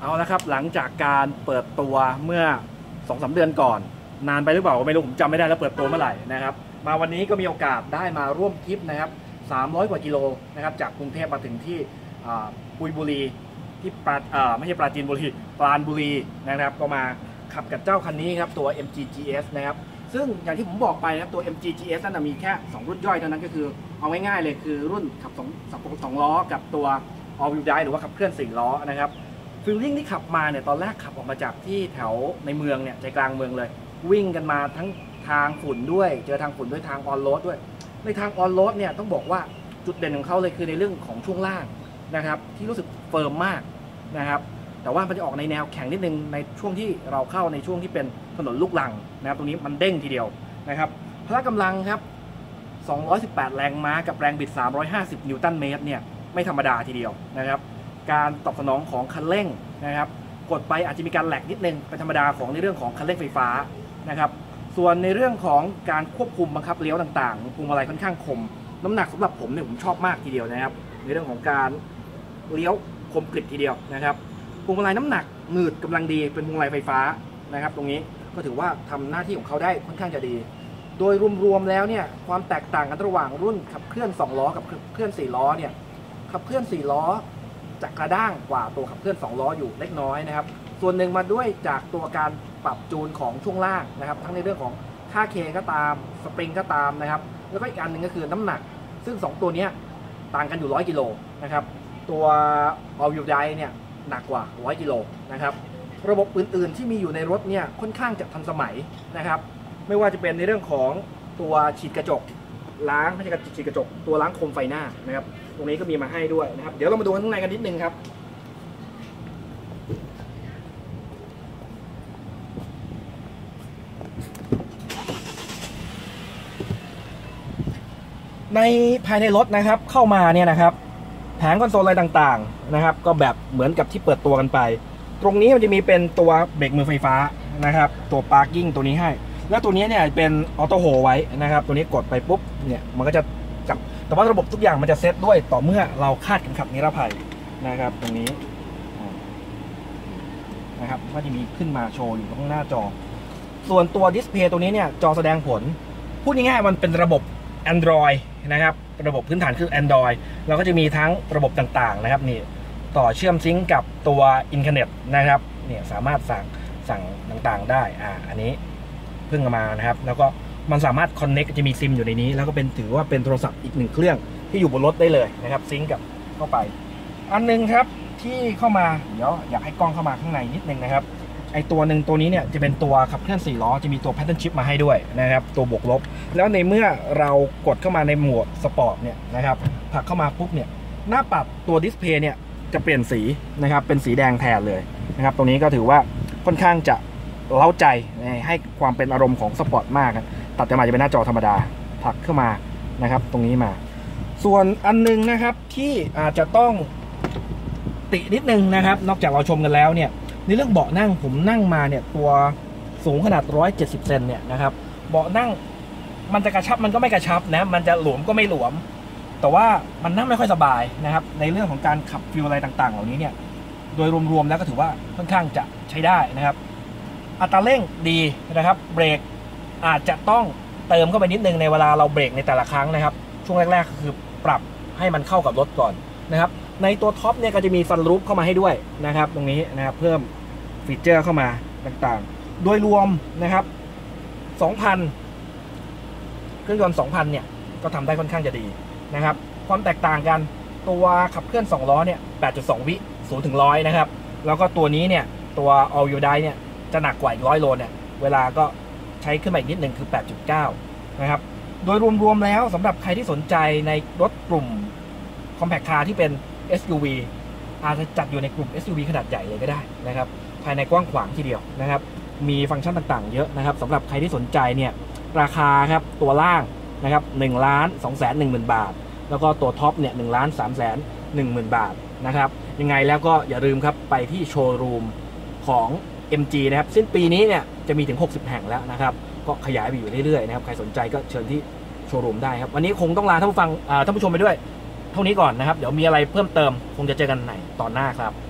เอาละครับหลังจากการเปิดตัวเมื่อ 2-3 เดือนก่อนนานไปหรือเปล่าไม่รู้ผมจำไม่ได้แล้วเปิดตัวเมื่อไหร่นะครับมาวันนี้ก็มีโอกาสได้มาร่วมทริปนะครับ300 กว่ากิโลนะครับจากกรุงเทพมาถึงที่กุยบุรีที่ไม่ใช่ปราจีนบุรีปราณบุรีนะครับก็มาขับกับเจ้าคันนี้ครับตัว MG GS นะครับซึ่งอย่างที่ผมบอกไปนะครับตัว MG GS นั้นมีแค่2รุ่นย่อยเท่านั้นก็คือเอาง่ายๆเลยคือรุ่นขับ2ล้อกับตัว All Wheel Drive หรือว่าขับเคลื่อน4ล้อนะครับฟีลลิ่งที่ขับมาเนี่ยตอนแรกขับออกมาจากที่แถวในเมืองเนี่ยใจกลางเมืองเลยวิ่งกันมาทั้งทางฝุ่นด้วยเจอทางฝุ่นด้วยทางออนโรดด้วยในทางออนโรดเนี่ยต้องบอกว่าจุดเด่นของเขาเลยคือในเรื่องของช่วงล่างนะครับที่รู้สึกเฟิร์มมากนะครับแต่ว่ามันจะออกในแนวแข็งนิดนึงในช่วงที่เราเข้าในช่วงที่เป็นถนนลูกรังนะครับตรงนี้มันเด้งทีเดียวนะครับพละกำลังครับ218 แรงม้ากับแรงบิด350 นิวตันเมตรเนี่ยไม่ธรรมดาทีเดียวนะครับการตอบสนองของคันเร่งนะครับกดไปอาจจะมีการแหลกนิดนึงเป็นธรรมดาของในเรื่องของคันเร่งไฟฟ้านะครับส่วนในเรื่องของการควบคุมบังคับเลี้ยวต่างๆพวงมาลัยค่อนข้างคมน้ำหนักสำหรับผมเนี่ยผมชอบมากทีเดียวนะครับในเรื่องของการเลี้ยวคมกริบทีเดียวนะครับพวงมาลัยน้ำหนักหนืดกำลังดีเป็นพวงมาลัยไฟฟ้านะครับตรงนี้ก็ถือว่าทำหน้าที่ของเขาได้ค่อนข้างจะดีโดยรวมๆแล้วเนี่ยความแตกต่างกันระหว่างรุ่นขับเคลื่อน2ล้อกับขับเคลื่อน4ล้อเนี่ยขับเคลื่อน4ล้อจะกระด้างกว่าตัวขับเคลื่อน2ล้ออยู่เล็กน้อยนะครับส่วนหนึ่งมาด้วยจากตัวการปรับจูนของช่วงล่างนะครับทั้งในเรื่องของค่าเคก็ตามสปริงก็ตามนะครับแล้วก็อีกอันหนึ่งก็คือน้ำหนักซึ่ง2ตัวนี้ต่างกันอยู่100 กิโลนะครับตัว All Wheel Drive เนี่ยหนักกว่า100 กิโลนะครับระบบอื่นๆที่มีอยู่ในรถเนี่ยค่อนข้างจะทันสมัยนะครับไม่ว่าจะเป็นในเรื่องของตัวฉีดกระจกล้างไม่ใช่ฉีดกระจกตัวล้างโคมไฟหน้านะครับตรงนี้ก็มีมาให้ด้วยนะครับเดี๋ยวเรามาดูข้างในกันนิดนึงครับในภายในรถนะครับเข้ามาเนี่ยนะครับแผงคอนโซลอะไรต่างๆนะครับก็แบบเหมือนกับที่เปิดตัวกันไปตรงนี้มันจะมีเป็นตัวเบรกมือไฟฟ้านะครับตัว parking ตัวนี้ให้แล้วตัวนี้เนี่ยเป็นออโต้โฮไว้นะครับตัวนี้กดไปปุ๊บเนี่ยมันก็จะจับแต่ว่าระบบทุกอย่างมันจะเซตด้วยต่อเมื่อเราคาดเข็มขัดนิรภัยนะครับตรงนี้นะครับก็จะมีขึ้นมาโชว์อยู่ตรงหน้าจอส่วนตัวดิสเพย์ตัวนี้เนี่ยจอแสดงผลพูดง่ายๆมันเป็นระบบ Android นะครับระบบพื้นฐานคือ Android เราก็จะมีทั้งระบบต่างๆนะครับนี่ต่อเชื่อมซิงก์กับตัวอินเทอร์เน็ตนะครับเนี่ยสามารถสั่งต่างๆได้อันนี้เพิ่งมานะครับแล้วก็มันสามารถ Connect จะมีซิมอยู่ในนี้แล้วก็เป็นถือว่าเป็นโทรศัพท์อีก1เครื่องที่อยู่บนรถได้เลยนะครับซิงก์กับเข้าไปอันนึงครับที่เข้ามาเดี๋ยวอยากให้กล้องเข้ามาข้างในนิดนึงนะครับไอตัวหนึ่งตัวนี้เนี่ยจะเป็นตัวขับเคลื่อน4ล้อจะมีตัว Pattern Shift มาให้ด้วยนะครับตัวบวกลบแล้วในเมื่อเรากดเข้ามาในโหมดสปอร์ตเนี่ยนะครับผลักเข้ามาปุ๊บเนี่ยหน้าปัดตัวดิสเพย์เนี่ยจะเปลี่ยนสีนะครับเป็นสีแดงแทนเลยนะครับตรงนี้ก็ถือว่าค่อนข้างจะเล้าใจให้ความเป็นอารมณ์ของสปอร์ตมากตัดมาจะเป็นหน้าจอธรรมดาผลักเข้ามานะครับตรงนี้มาส่วนอันนึงนะครับที่อาจจะต้องตินิดนึงนะครับนอกจากเราชมกันแล้วเนี่ยในเรื่องเบาะนั่งผมนั่งมาเนี่ยตัวสูงขนาด170 เซนเนี่ยนะครับเบาะนั่งมันจะกระชับมันก็ไม่กระชับนะมันจะหลวมก็ไม่หลวมแต่ว่ามันนั่งไม่ค่อยสบายนะครับในเรื่องของการขับฟิลอะไรต่างๆเหล่านี้เนี่ยโดยรวมๆแล้วก็ถือว่าค่อนข้างจะใช้ได้นะครับอัตราเร่งดีนะครับเบรกอาจจะต้องเติมเข้าไปนิดนึงในเวลาเราเบรกในแต่ละครั้งนะครับช่วงแรกๆก็คือปรับให้มันเข้ากับรถก่อนนะครับในตัวท็อปเนี่ยก็จะมีซันรูฟเข้ามาให้ด้วยนะครับตรงนี้นะครับเพิ่มฟีเจอร์เข้ามาต่างๆโดยรวมนะครับ 2,000 เครื่องยนต์ 2,000 เนี่ยก็ทำได้ค่อนข้างจะดีนะครับความแตกต่างกันตัวขับเคลื่อน2ล้อเนี่ย 8.2 วิ0 ถึง 100นะครับแล้วก็ตัวนี้เนี่ยตัว All Wheel Drive เนี่ยจะหนักกว่าอีก100 โลเนี่ยเวลาก็ใช้ขึ้นมาอีกนิดหนึ่งคือ 8.9 นะครับโดยรวมๆแล้วสำหรับใครที่สนใจในรถกลุ่ม Compact Car ที่เป็น SUV อาจจะจัดอยู่ในกลุ่ม SUV ขนาดใหญ่เลยก็ได้นะครับภายในกว้างขวางทีเดียวนะครับมีฟังก์ชันต่างๆเยอะนะครับสำหรับใครที่สนใจเนี่ยราคาครับตัวล่างนะครับ1,210,000 บาทแล้วก็ตัวท็อปเนี่ย1,310,000 บาทนะครับยังไงแล้วก็อย่าลืมครับไปที่โชว์รูมของ MG นะครับสิ้นปีนี้เนี่ยจะมีถึง60 แห่งแล้วนะครับก็ขยายไปอยู่เรื่อยๆนะครับใครสนใจก็เชิญที่โชว์รูมได้ครับวันนี้คงต้องลาท่านผู้ชมไปด้วยเท่านี้ก่อนนะครับเดี๋ยวมีอะไรเพิ่มเติมคงจะเจอกันในตอนหน้าครับ